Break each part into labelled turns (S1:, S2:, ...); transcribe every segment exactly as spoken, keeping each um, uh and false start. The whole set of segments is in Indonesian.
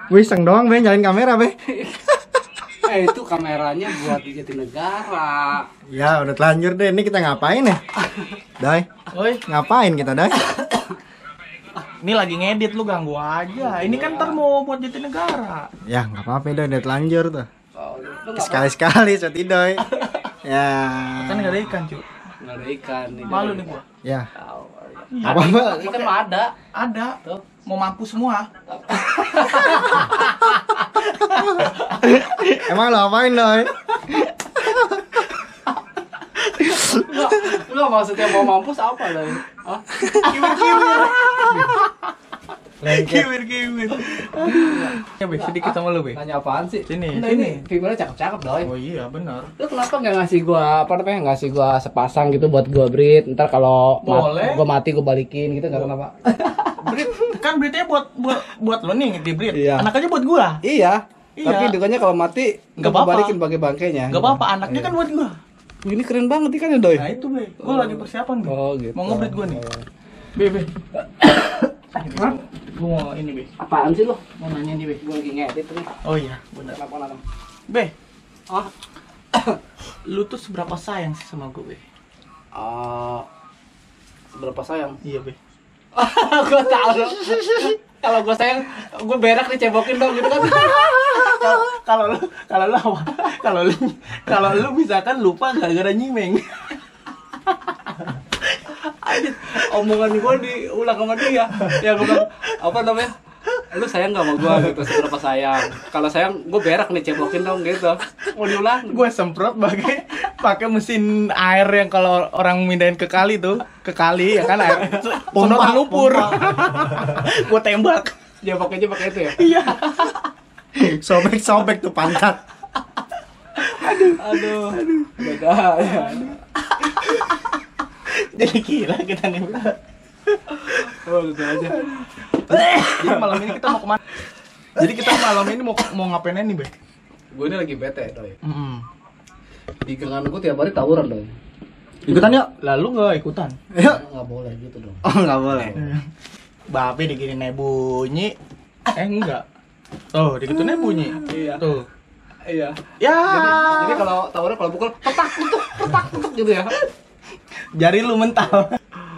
S1: Wih, iseng doang be nyalain kamera be.
S2: Eh itu kameranya buat di Jatinegara.
S1: Ya udah telanjur deh. Ini kita ngapain ya? Dai.
S3: Oi,
S1: Ngapain kita Dai?
S3: ini lagi ngedit lu ganggu aja. Ini kan ntar mau buat Jatinegara.
S1: Ya nggak apa-apa Doi, udah telanjur tuh.
S2: Oh, lu nggak
S1: Sekali-sekali soti Doi. Ya.
S3: Kan nggak ada ikan cuy.
S2: nggak ada ikan. Nih,
S3: Malu nih gua.
S1: Ya.
S2: Tahu.
S1: Apa-apa.
S2: Ikan mah ada.
S3: Ada.
S2: Tuh.
S3: Mau mampus semua.
S1: Emang lo apain Doi?
S2: Lu maksudnya mau mampus apa lah? Hah?
S3: Kiwir-kiwir.
S1: Lengket.
S3: Kiwir-kiwir. Ya be, sedikit sama lu be.
S2: Tanya apaan sih?
S3: Sini,
S2: Nah,
S3: sini.
S2: ini figurnya cakep-cakep doi.
S3: Oh iya benar.
S2: Lu kenapa nggak ngasih gua apa namanya ngasih gua sepasang gitu buat gua breed? Ntar kalau mat,
S3: Boleh.
S2: gua mati gua balikin gitu nggak kenapa?
S3: Breed, kan breednya buat buat buat lo nih di breed.
S2: Iya.
S3: Anak aja buat gua.
S2: Iya.
S3: Iya.
S2: Tapi dengannya kalau mati
S3: Nggak
S2: gua
S3: apa-apa.
S2: balikin pakai bangkainya.
S3: Gak apa-apa, anaknya
S2: Iya.
S3: kan buat gua.
S2: Ini keren banget ikannya doi.
S3: Nah itu be, gua lagi persiapan be.
S2: Oh gitu.
S3: Mau ngebreed gua nih.
S2: Oh.
S3: Be be.
S2: Hah?
S3: Gua mau ini be.
S2: Apaan sih lu?
S3: Mau nanya nih be.
S2: Gua lagi ngedit nih.
S3: Oh iya, benar.
S2: Kenapa kenapa?
S3: Be,
S2: Ah,
S3: lu tuh seberapa sayang sih sama gue be?
S2: uh, seberapa sayang?
S3: Iya be.
S2: Gua tahu. Kalau gua sayang, gua berak dicebokin dong gitu kan.
S3: Kalau kalau lu kalau lu apa? Kalau lu kalau lu misalkan lupa gara-gara nyimeng.
S2: Anjir, omongan gua diulang sama dia. Ya gua bilang, apa namanya? Lu sayang gak sama gua gitu, seberapa sayang. Kalau sayang, gua berak nih cebokin dong gitu. Mau diulang?
S3: Gue semprot pakai pakai mesin air yang kalau orang mindahin ke kali tuh, ke kali ya kan air. Pompa lumpur. Gue tembak.
S2: Dia pakainya pakai itu ya.
S3: Iya.
S1: Sobek-sobek tuh pantat.
S2: Aduh. Aduh. Beda ya.
S3: Jadi gila kita nih.
S2: Oh, gitu aja.
S3: Jadi malam ini kita mau kemana? Jadi kita malam ini mau mau ngapain nih, Be?
S2: Gue ini lagi bete, doi.
S3: Mm-hmm.
S2: Di gengan gue tiap hari tawuran, doi.
S1: Ikutan yuk.
S3: Lalu nggak ikutan?
S1: Yuk.
S2: Nggak boleh gitu dong.
S1: Oh nggak boleh.
S3: Babe diginin aja bunyi. Eh enggak. Tuh, digituin aja bunyi.
S2: Iya.
S3: Tuh.
S2: Iya.
S3: Ya.
S2: Jadi, jadi kalau tawuran kalau pukul petak petuk petak petuk gitu ya.
S3: Jari lu mental.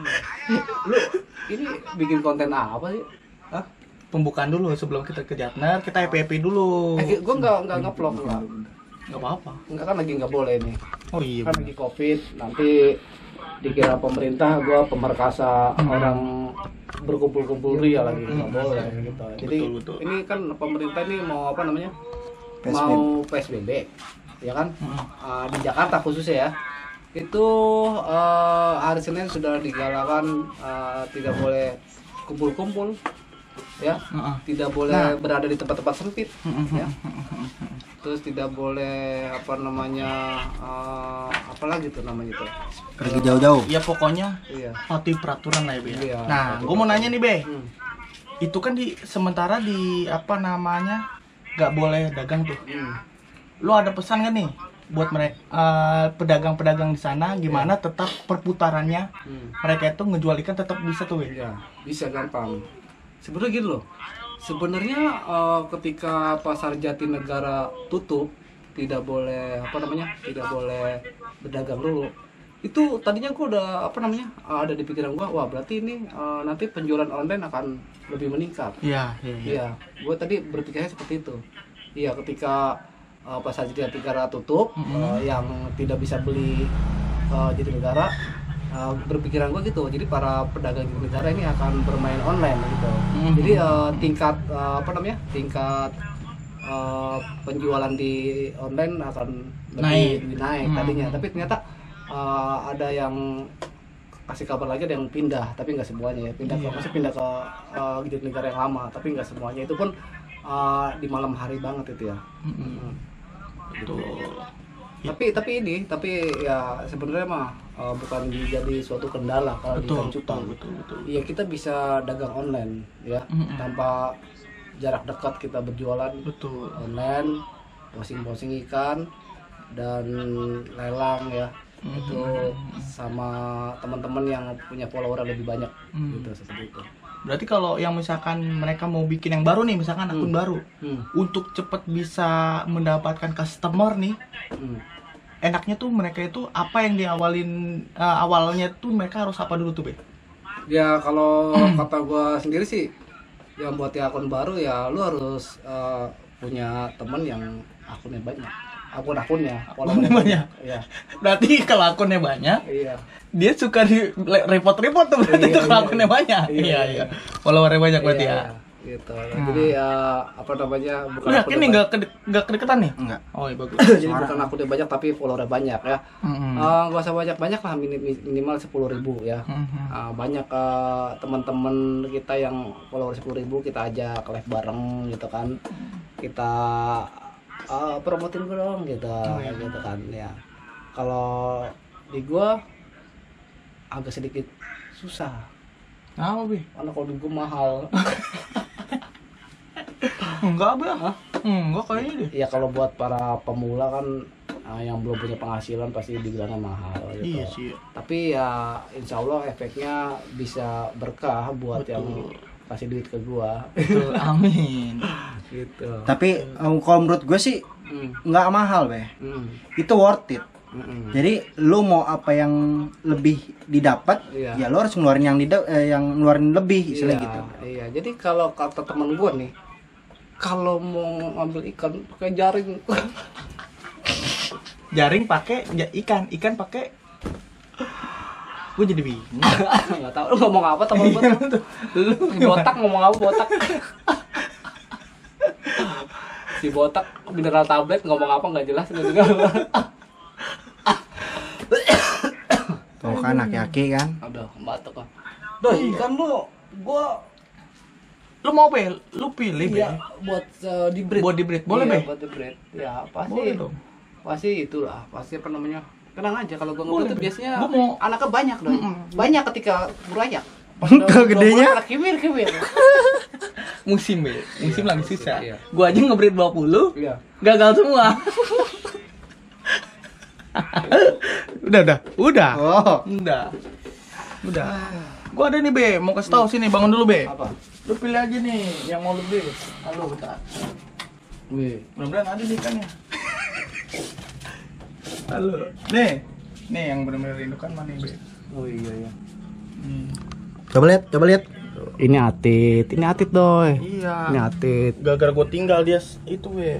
S2: Lu ini bikin konten apa sih? Hah?
S3: Pembukaan dulu sebelum kita ke Jatner, kita happy happy dulu.
S2: Eh, gue nggak nggak ngevlog lah.
S3: Nggak apa-apa.
S2: Enggak kan lagi nggak boleh nih.
S3: Oh iya.
S2: Kan lagi covid. Nanti dikira pemerintah gue pemerkasa orang berkumpul-kumpul ria lagi nggak boleh gitu. Jadi
S3: Betul, betul.
S2: ini kan pemerintah ini mau apa namanya?
S1: P S B B.
S2: Mau P S B B, ya kan? Uh, di Jakarta khususnya ya. Itu uh, hari Senin sudah digalakan uh, tidak boleh kumpul-kumpul, ya.
S3: Heeh.
S2: Tidak boleh
S1: Nah.
S2: berada di tempat-tempat sempit, ya. Terus tidak boleh apa namanya, uh, apalagi tuh namanya tuh.
S1: Pergi jauh-jauh.
S3: Ya pokoknya
S2: Iya.
S3: patuhi peraturan lah ya, Be.
S2: Iya,
S3: Nah,
S2: patuhi
S3: gue mau nanya nih, Be.
S2: Hmm.
S3: Itu kan di sementara di apa namanya nggak boleh dagang tuh.
S2: Hmm.
S3: Lu ada pesan nggak nih buat mereka eh, pedagang-pedagang di sana gimana tetap perputarannya
S2: Hmm.
S3: mereka itu ngejual ikan tetap bisa tuh, Be?
S2: Ya, bisa gampang. Sebenarnya gitu loh. Sebenarnya eh, ketika pasar Jatinegara tutup, tidak boleh apa namanya? Tidak boleh berdagang dulu. Itu tadinya gua udah apa namanya? eh, ada di pikiran gua, wah berarti ini eh, nanti penjualan online akan lebih meningkat.
S3: Iya, iya, iya.
S2: Iya, gua tadi berpikirnya seperti itu. Iya, ketika eh, pasar Jatinegara tutup, eh, yang tidak bisa beli eh, Jatinegara, Uh, berpikiran gue gitu, jadi para pedagang di negara ini akan bermain online gitu.
S3: Mhm.
S2: Jadi uh, tingkat uh, apa namanya tingkat uh, penjualan di online akan lebih
S3: Naik.
S2: lebih naik
S3: Mhm.
S2: tadinya. Tapi ternyata uh, ada yang kasih kabar lagi ada yang pindah, tapi nggak semuanya ya. Pindah ke
S3: Iya.
S2: maksudnya pindah ke uh, negara yang lama, tapi nggak semuanya. Itu pun uh, di malam hari banget itu ya.
S3: Mm-mm. Betul.
S2: Tapi tapi ini tapi ya sebenarnya mah uh, bukan jadi suatu kendala kalau di
S3: Betul,
S2: Ikan
S3: betul,
S2: Cupang.
S3: betul, betul.
S2: Iya, kita bisa dagang online ya,
S3: Mm-mm.
S2: tanpa jarak dekat kita berjualan
S3: Betul.
S2: online, posting-posting ikan dan lelang ya.
S3: Mm-mm.
S2: Itu sama teman-teman yang punya follower lebih banyak
S3: Mm.
S2: gitu seperti itu.
S3: Berarti kalau yang misalkan mereka mau bikin yang baru nih, misalkan akun
S2: Hmm.
S3: baru,
S2: Hmm.
S3: untuk cepet bisa mendapatkan customer nih,
S2: Hmm.
S3: enaknya tuh mereka itu apa yang diawalin eh, awalnya tuh mereka harus apa dulu tuh, Be?
S2: Ya kalau kata gua sendiri sih, yang buat ya akun baru ya lu harus eh, punya temen yang akunnya banyak, akun-akunnya,
S3: Akunnya banyak.
S2: Iya,
S3: Berarti kalau akunnya banyak,
S2: iya.
S3: dia suka di le- report-report tuh berarti
S2: Iya,
S3: tuh kalau
S2: iya,
S3: akunnya
S2: iya.
S3: banyak.
S2: Iya,
S3: Iya,
S2: iya.
S3: iya. Followernya banyak berarti
S2: Iya,
S3: ya.
S2: iya, gitu. Jadi ya apa namanya? Bukan
S3: Lu yakin
S2: akunnya
S3: nih
S2: banyak.
S3: nggak kede- nggak kedeketan nih?
S1: Enggak.
S3: Oh, iya bagus.
S2: Jadi bukan akunnya banyak tapi followernya banyak ya.
S3: Mm-mm.
S2: Eh, gak usah banyak-banyak lah, minim- minimal sepuluh ribu ya.
S3: Mhm.
S2: Uh, banyak uh, teman-teman kita yang follower sepuluh ribu kita ajak live bareng gitu kan, kita uh, promotin gue dong gitu, gitu kan ya. Kalau di gua agak sedikit susah
S3: Apa, Be?
S2: karena kalau di gua mahal.
S3: Enggak, Be. Enggak kayaknya deh.
S2: Ya kalau buat para pemula kan uh, yang belum punya penghasilan pasti dibilangnya mahal gitu.
S3: Iya sih.
S2: Tapi ya insya Allah efeknya bisa berkah buat
S3: Betul.
S2: yang kasih duit ke gua
S3: Betul, amin.
S2: gitu.
S1: Tapi um, kalau menurut gue sih
S2: Hmm.
S1: nggak mahal, Be.
S2: Hmm.
S1: Itu worth it.
S2: Hmm.
S1: Jadi lu mau apa yang lebih didapat,
S2: Iya.
S1: ya lu harus ngeluarin yang dida- eh, yang ngeluarin lebih istilah
S2: Iya,
S1: gitu.
S2: iya. Jadi kalau kata teman gua nih, kalau mau ngambil ikan pakai jaring.
S3: Jaring pakai ja- ikan, ikan pakai. Gue jadi bingung.
S2: Nggak tahu lu ngomong apa teman gua tuh. Lu botak ngomong apa botak? Si botak mineral tablet ngomong apa nggak jelas nggak juga.
S1: Tuh kan aki-aki kan.
S2: Aduh, batuk ah. Duh, ikan lu gua
S3: Lu mau, Be? Lu pilih, Be.
S2: iya buat uh, di breed.
S3: Buat di breed, boleh,
S2: Iya,
S3: Be?
S2: buat di breed. Ya, pasti.
S3: Boleh dong.
S2: Pasti itulah, pasti apa namanya? Tenang aja kalau gua
S3: Boleh,
S2: ngebreed
S3: Be.
S2: biasanya
S3: Gua mau-
S2: anaknya banyak dong.
S3: Mm-mm.
S2: Banyak ketika berayak.
S1: Kalau gedenya?
S2: kimir kimir.
S3: Musim, Be. Musim
S2: Iya,
S3: lagi
S2: musim,
S3: susah.
S2: iya.
S3: Gua aja ngebreed dua puluh,
S2: Iya.
S3: gagal semua. udah, udah. Udah.
S1: Oh.
S3: Udah. Udah. Gua ada nih, Be. Mau kasih tahu sini, bangun dulu, Be.
S2: Apa?
S3: Lu pilih aja nih yang mau lu beli. Halo, bentar.
S2: Wih.
S3: Mudah-mudahan ada nih ikannya. Halo. Nih. Nih yang benar-benar rindukan mana, Be?
S2: Oh iya iya.
S3: Hmm.
S1: Coba lihat, coba lihat.
S2: Ini atit, ini atit doy.
S3: Iya.
S2: Ini atit.
S3: Gara-gara gue tinggal dia s- itu, Be.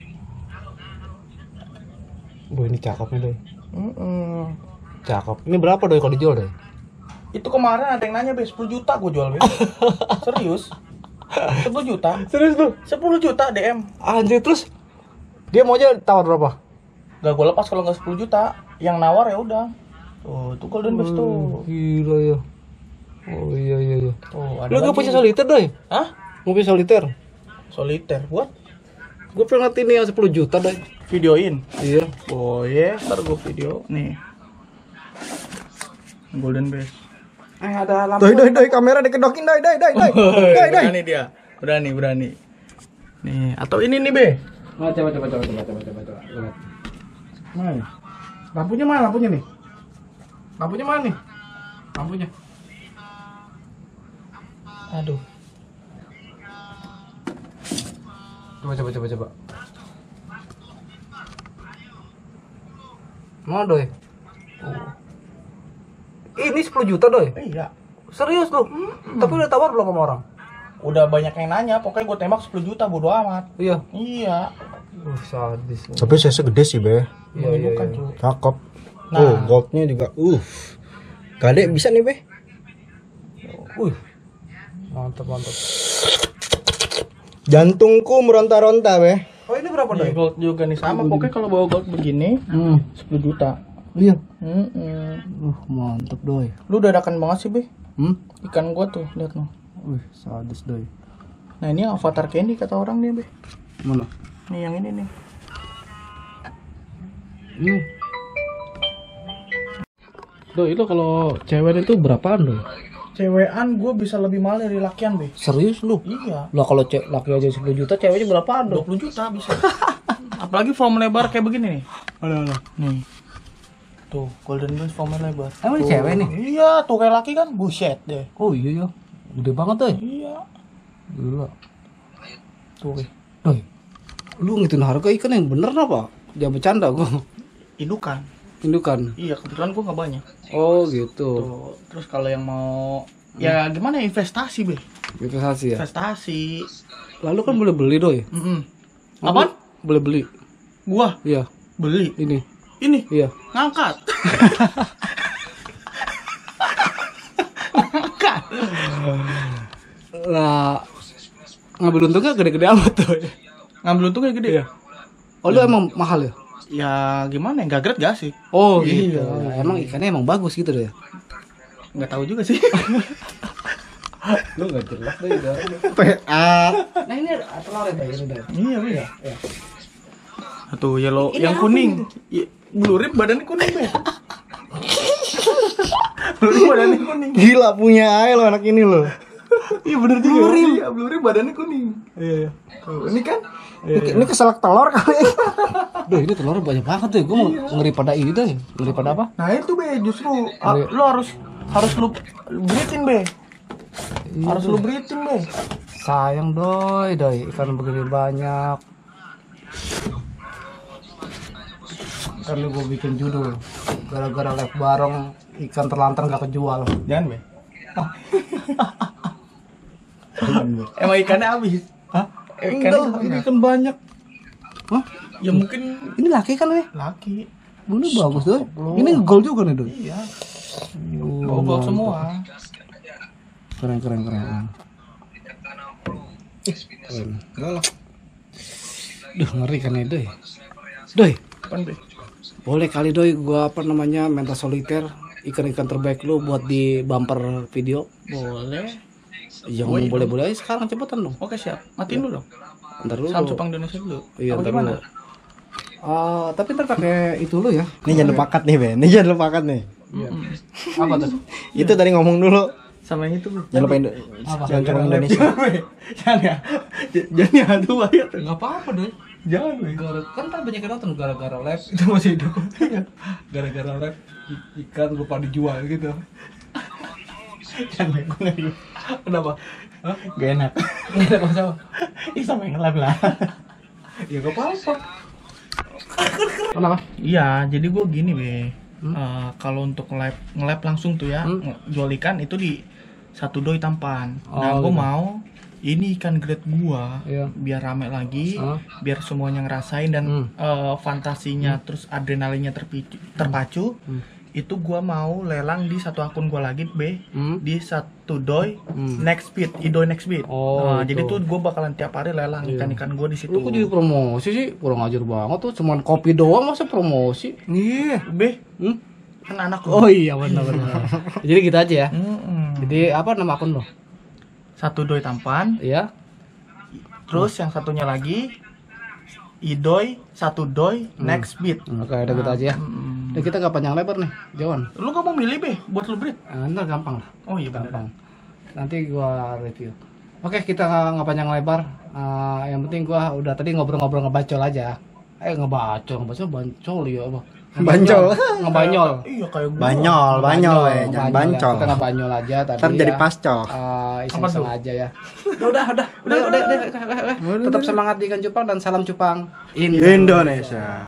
S2: Bu ini cakep nih doy.
S3: Mm-mm.
S2: Cakep. Ini berapa doy kalau dijual doy?
S3: Itu kemarin ada yang nanya, Be, sepuluh juta gue jual, Be. Serius? sepuluh juta?
S2: Serius lu?
S3: sepuluh juta D M.
S2: Anjir terus dia mau aja tawar berapa?
S3: Gak gue lepas kalau nggak sepuluh juta. Yang nawar ya udah. Tuh, itu golden best tuh.
S2: Gila ya. Oh iya iya iya.
S3: Tuh, ada
S2: Lu gak
S3: lagi.
S2: punya soliter doy?
S3: Hah?
S2: Mau punya soliter?
S3: Soliter buat
S2: Gue pernah liat ini yang sepuluh juta doy.
S3: videoin.
S2: Iya.
S3: Boleh, ntar gue video nih. Golden best.
S2: Eh ada lampu.
S1: Doi, doi, doi, kamera dikedokin, doi, doi, doi, doi. Doi, doi.
S3: Berani dia. Berani, berani. Nih, atau ini nih, Be.
S2: Oh, coba coba coba coba coba coba coba. Lihat. Mana nih? Lampunya mana lampunya nih? Lampunya mana nih? Lampunya.
S3: Aduh.
S2: Coba coba coba coba. Mana doy?
S3: Oh.
S2: Ini sepuluh juta doy.
S3: Eh, iya.
S2: Serius lu? Tapi udah tawar belum sama orang?
S3: Udah banyak yang nanya, pokoknya gue tembak sepuluh juta bodo amat.
S2: Iya.
S3: Iya.
S2: Uh, sadis.
S1: Tapi saya segede sih, Be.
S2: Iya, iya,
S3: Bukan,
S2: iya.
S3: cuy.
S1: Cakep.
S3: Nah.
S1: Oh, goldnya juga. Uh. Gade bisa nih, Be.
S2: Wih. Mantap mantap.
S1: Jantungku meronta-ronta, Be.
S2: Oh, ini berapa
S3: Nih,
S2: doy?
S3: gold juga nih sama, pokoknya kalau bawa gold begini
S2: Hmm.
S3: sepuluh juta.
S2: Iya.
S3: Mm-mm.
S2: Uh, mantap doy.
S3: Lu dadakan banget sih, Be.
S2: Hmm?
S3: Ikan gua tuh, lihat noh.
S2: Wih, sadis doy.
S3: Nah, ini avatar candy kata orang nih, Be.
S2: Mana?
S3: Nih yang ini nih.
S2: Hmm. Doy, itu kalau cewek itu berapaan doy?
S3: Cewekan gue bisa lebih mahal dari lakian, Be.
S2: Serius lu?
S3: Iya.
S2: Lah kalau cewek laki aja sepuluh juta, ceweknya berapaan
S3: dua
S2: doy?
S3: puluh juta bisa. Apalagi form lebar kayak begini nih.
S2: Ada ada.
S3: Nih. Tuh, golden best form lebar.
S2: Emang ini
S3: Tuh.
S2: cewek nih?
S3: Iya, tuh kayak laki kan. Buset deh.
S2: Oh iya ya. Gede banget tuh.
S3: Iya.
S2: Gila.
S3: Tuh, weh.
S2: Doi. Lu ngitung harga ikan yang bener apa? Jangan bercanda gua.
S3: Indukan.
S2: Indukan.
S3: Iya, kebetulan gua nggak banyak.
S2: Oh, gitu.
S3: Tuh. Terus kalau yang mau ya gimana ya, investasi, Be?
S2: Investasi ya.
S3: Investasi.
S2: Lalu kan boleh beli, Doi.
S3: Mm-mm.
S2: Lu
S3: Apaan?
S2: Boleh beli.
S3: Gua
S2: Iya,
S3: beli.
S2: ini.
S3: Ini
S2: Iya.
S3: ngangkat. Ngangkat.
S2: Lah ngambil untungnya gede-gede amat tuh.
S3: Ngambil untungnya gede.
S2: Iya. Oh, lu emang mahal ya?
S3: Ya gimana ya, nggak great gak sih?
S2: Oh, gitu.
S3: Iya.
S2: Emang ikannya emang bagus gitu deh.
S3: Nggak tahu juga sih.
S2: Lu enggak jelas deh udah.
S1: P A.
S2: Nah, ini ada telur ya, ini udah.
S3: Iya, iya.
S2: Ya.
S3: Satu yellow,
S2: Ini
S3: yang
S2: apa
S3: kuning. Ya, blue rib badannya kuning, Be. Blue rib badannya kuning.
S1: Gila punya aja lo anak ini lo.
S3: Iya bener juga. Blue rib, iya, blue rib badannya kuning.
S2: Iya, iya.
S3: Tuh, ini kan
S1: Ini, ini keselak telur kali.
S2: Duh, ini telurnya banyak banget tuh. Gue mau ngeri pada ini deh. Ngeri pada apa?
S3: nah itu, Be, justru ah,
S2: Iya.
S3: lu harus harus lu breeding, Be. Harus lu breeding, Be.
S2: Sayang doi, doi. Ikan begini banyak. Kan lu gue bikin judul gara-gara live bareng ikan terlantar gak kejual.
S3: Jangan, Be. Emang ikannya habis?
S2: Hah?
S3: Ikannya
S2: Enggak, ini ikan banyak. Hah?
S3: ya mungkin
S2: Ini laki kan nih?
S3: laki.
S2: Ini bagus doi. Ini gol juga nih doi.
S3: Iya.
S2: Oh,
S3: Bobol
S2: mantap.
S3: semua.
S2: Keren keren keren. Ih, keren. Galak. Duh, ngeri kan nih doi. Doi,
S3: Apaan, Be?
S2: boleh kali doi gua apa namanya mental soliter ikan-ikan terbaik lu buat di bumper video.
S3: Boleh.
S2: Ya
S3: Boleh
S2: boleh boleh aja sekarang cepetan dong.
S3: Oke, siap. Matiin dulu dong.
S2: Ntar dulu.
S3: Salam Jepang Indonesia dulu.
S2: Iya,
S3: Apa
S2: ntar
S3: gimana?
S2: dulu. Ah, tapi ntar pakai itu lu ya.
S1: Ini jangan lupa cut nih, Ben. Ini jangan lupa cut nih.
S2: Iya. Apa tuh?
S1: Itu tadi ngomong dulu.
S3: Sama yang itu, Be.
S1: Jangan lupa Indo-
S2: Apa?
S1: jangan lupa Indonesia.
S3: Jangan, Be. Jangan ya. J- Jangan ya, aduh bahaya tuh.
S2: Enggak apa-apa doi.
S3: Jangan, Be.
S2: Gara- kan ntar banyak yang nonton gara-gara live itu masih hidup. Gara-gara live i- ikan lupa dijual gitu.
S3: Jangan, Be. Gue nggak gitu.
S2: Kenapa? Hah?
S3: Gak enak.
S2: Nggak ada masalah.
S3: Ih, sama yang live lah.
S2: Ya nggak apa-apa. Kenapa?
S3: Iya, jadi gue gini, Be.
S2: Hmm?
S3: Eh, kalau untuk nge-live nge-live langsung tuh ya,
S2: Hmm?
S3: nge- jual ikan itu di satu doi tampan.
S2: Oh,
S3: Nah, gue
S2: gitu.
S3: mau ini ikan grade gua
S2: Iya.
S3: biar rame lagi,
S2: Hah?
S3: biar semuanya ngerasain dan
S2: Hmm.
S3: eh, fantasinya terus adrenalinnya terpicu, terpacu.
S2: Hmm.
S3: Itu gua mau lelang di satu akun gua lagi, Be.
S2: Hmm?
S3: Di satu doi
S2: Hmm.
S3: next speed, idoi next speed.
S2: Oh,
S3: Nah,
S2: gitu.
S3: jadi tuh gua bakalan tiap hari lelang
S2: Iya.
S3: ikan-ikan gua di situ.
S2: Lu kok jadi promosi sih? Kurang ajar banget tuh. Cuman kopi doang masa promosi?
S3: Iya, Be.
S2: Hmm?
S3: Kan anak
S2: Oh iya benar-benar. Jadi gitu aja ya.
S3: Mm-mm.
S2: Jadi apa nama akun lo?
S3: Satu doi tampan,
S2: Iya.
S3: terus yang satunya lagi idoi satu doi next beat.
S2: Oke, udah gitu aja ya.
S3: Mm.
S2: Udah kita nggak panjang lebar nih, Jawan.
S3: Lu gak mau milih, Be, buat lu breed?
S2: Nah, ntar gampang lah.
S3: Oh iya bener.
S2: Gampang. Nanti gua review. Oke, kita nggak nggak panjang lebar. Ah, yang penting gua udah tadi ngobrol-ngobrol ngebacol aja. Eh ngebacol, ngebacol bancol ya apa?
S1: Bancol.
S2: Ngebanyol.
S3: Iya kayak gua.
S1: Banyol, banyol ya, jangan
S2: ngebanyol ya.
S1: bancol.
S2: Kita ngebanyol aja tadi.
S1: Ntar jadi
S2: ya.
S1: pascol.
S2: Ah, iseng-iseng
S3: Apa tuh?
S2: aja ya. Udah, udah, udah, udah, udah, udah, udah, udah. Tetap semangat di ikan cupang dan salam cupang
S1: Indonesia.